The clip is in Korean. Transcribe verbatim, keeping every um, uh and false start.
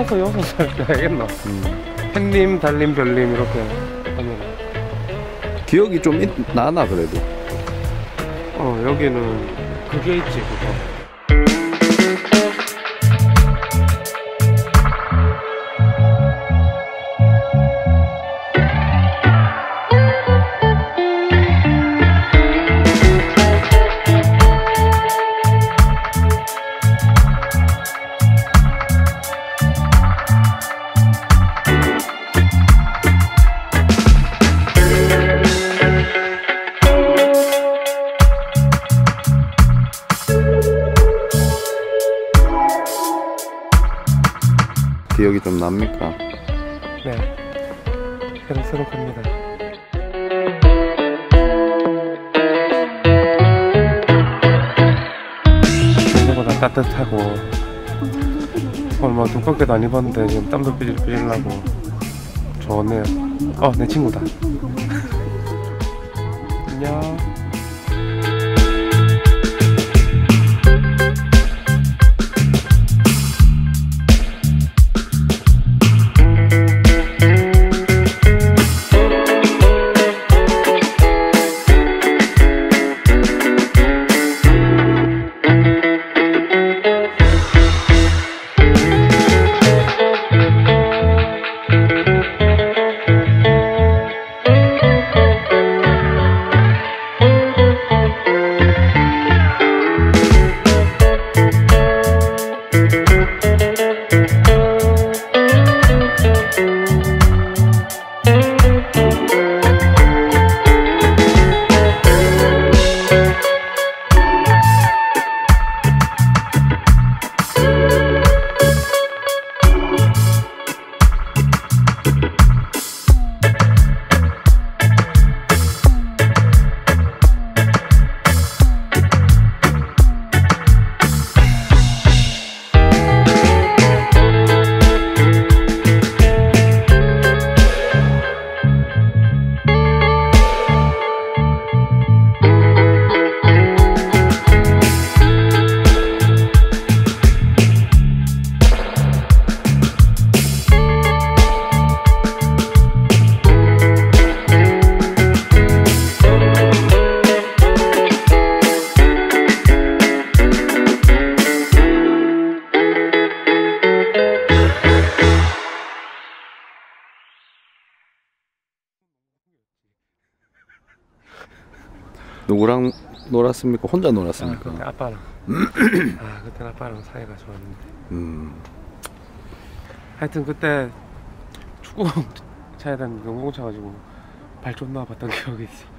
다섯 여섯 살 때 알겠나? 음. 햇님, 달님, 별님 이렇게 하면 기억이 좀 있, 나나 그래도. 어 여기는 그게 있지 그거. 기억이 좀 납니까? 네, 새록새록합니다. 생각보다 따뜻하고 오늘 뭐 두껍게도 안 입었는데 지금 땀도 삐질삐질 나고 좋네요. 어, 내 친구다. 안녕. 누구랑 놀았습니까? 혼자 놀았습니까? 아, 그때 아빠랑. 아, 그때 아빠랑 사이가 좋았는데. 음. 하여튼 그때 축구 차에다 농공 차가지고 발 좀 놔봤던 기억이 있어.